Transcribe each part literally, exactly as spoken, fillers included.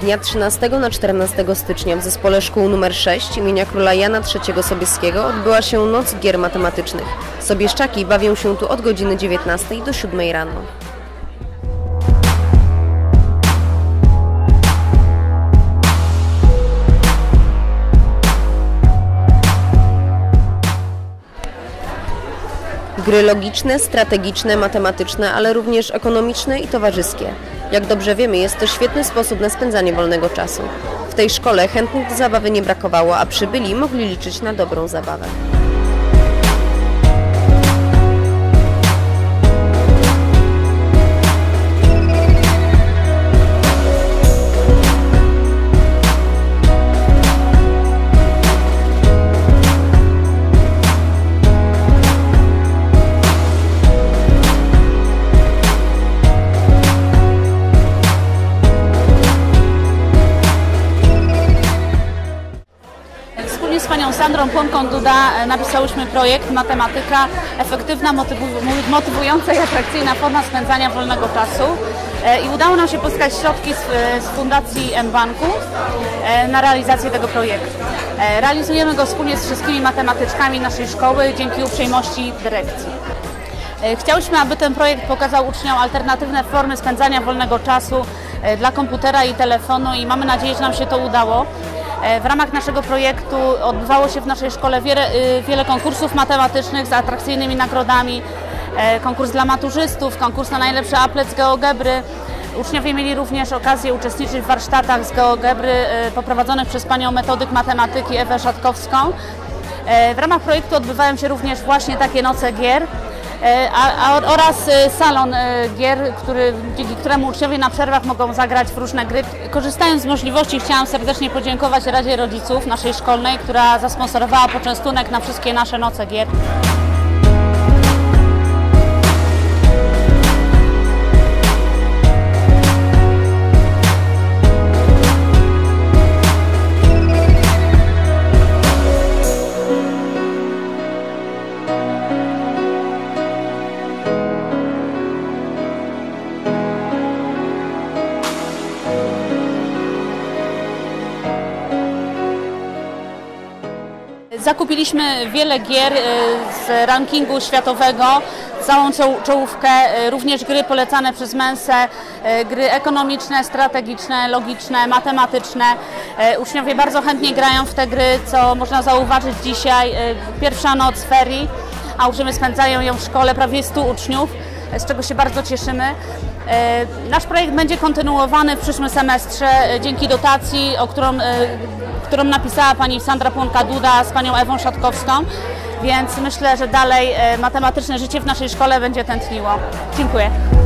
dnia trzynastego na czternastego stycznia w Zespole Szkół nr sześć imienia Króla Jana trzeciego Sobieskiego odbyła się Noc Gier Matematycznych. Sobieszczaki bawią się tu od godziny dziewiętnastej do siódmej rano. Gry logiczne, strategiczne, matematyczne, ale również ekonomiczne i towarzyskie. Jak dobrze wiemy, jest to świetny sposób na spędzanie wolnego czasu. W tej szkole chętnych do zabawy nie brakowało, a przybyli mogli liczyć na dobrą zabawę. Z panią Sandrą Płonką-Duda napisałyśmy projekt Matematyka, efektywna, motywująca i atrakcyjna forma spędzania wolnego czasu. I udało nam się pozyskać środki z, z Fundacji mBanku na realizację tego projektu. Realizujemy go wspólnie z wszystkimi matematyczkami naszej szkoły dzięki uprzejmości dyrekcji. Chciałyśmy, aby ten projekt pokazał uczniom alternatywne formy spędzania wolnego czasu dla komputera i telefonu i mamy nadzieję, że nam się to udało. W ramach naszego projektu odbywało się w naszej szkole wiele, wiele konkursów matematycznych z atrakcyjnymi nagrodami. Konkurs dla maturzystów, konkurs na najlepszy aplet z GeoGebry. Uczniowie mieli również okazję uczestniczyć w warsztatach z GeoGebry poprowadzonych przez panią metodyk matematyki Ewę Szatkowską. W ramach projektu odbywają się również właśnie takie noce gier. A, a, oraz salon gier, który, dzięki któremu uczniowie na przerwach mogą zagrać w różne gry. Korzystając z możliwości, chciałam serdecznie podziękować Radzie Rodziców naszej szkolnej, która zasponsorowała poczęstunek na wszystkie nasze noce gier. Zakupiliśmy wiele gier z rankingu światowego, całą czołówkę, również gry polecane przez Mensę, gry ekonomiczne, strategiczne, logiczne, matematyczne. Uczniowie bardzo chętnie grają w te gry, co można zauważyć dzisiaj. Pierwsza noc ferii, a uczniowie spędzają ją w szkole, prawie stu uczniów, z czego się bardzo cieszymy. Nasz projekt będzie kontynuowany w przyszłym semestrze dzięki dotacji, o którą którą napisała pani Sandra Płonka-Duda z panią Ewą Szatkowską, więc myślę, że dalej matematyczne życie w naszej szkole będzie tętniło. Dziękuję.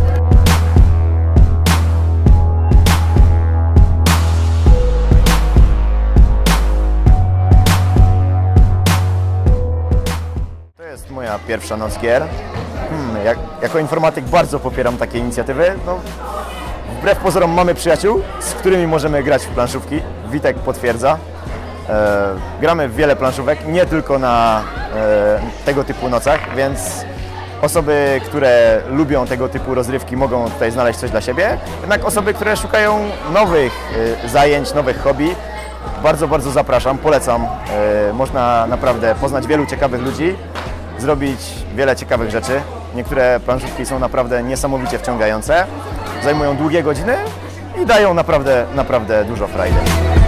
To jest moja pierwsza noc gier. Hmm, jak, jako informatyk bardzo popieram takie inicjatywy. No, wbrew pozorom mamy przyjaciół, z którymi możemy grać w planszówki. Witek potwierdza. E, gramy w wiele planszówek, nie tylko na e, tego typu nocach, więc osoby, które lubią tego typu rozrywki, mogą tutaj znaleźć coś dla siebie. Jednak osoby, które szukają nowych e, zajęć, nowych hobby, bardzo, bardzo zapraszam, polecam. E, można naprawdę poznać wielu ciekawych ludzi, zrobić wiele ciekawych rzeczy. Niektóre planszówki są naprawdę niesamowicie wciągające, zajmują długie godziny i dają naprawdę, naprawdę dużo frajdy.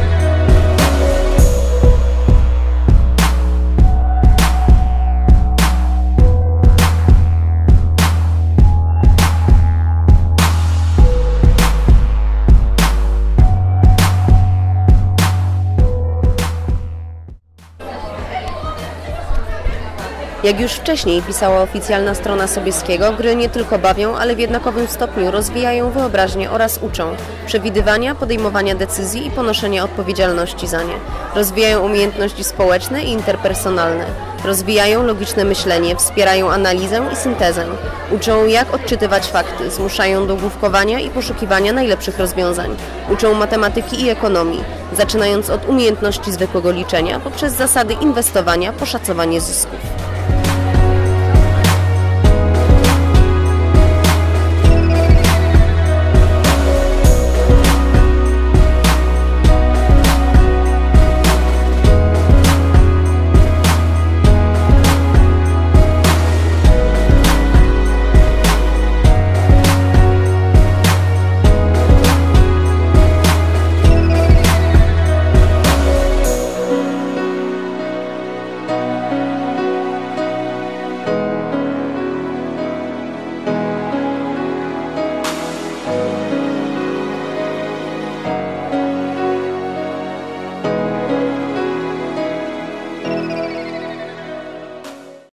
Jak już wcześniej pisała oficjalna strona Sobieskiego, gry nie tylko bawią, ale w jednakowym stopniu rozwijają wyobraźnię oraz uczą przewidywania, podejmowania decyzji i ponoszenia odpowiedzialności za nie. Rozwijają umiejętności społeczne i interpersonalne. Rozwijają logiczne myślenie, wspierają analizę i syntezę. Uczą, jak odczytywać fakty, zmuszają do główkowania i poszukiwania najlepszych rozwiązań. Uczą matematyki i ekonomii, zaczynając od umiejętności zwykłego liczenia poprzez zasady inwestowania, poszacowanie zysków.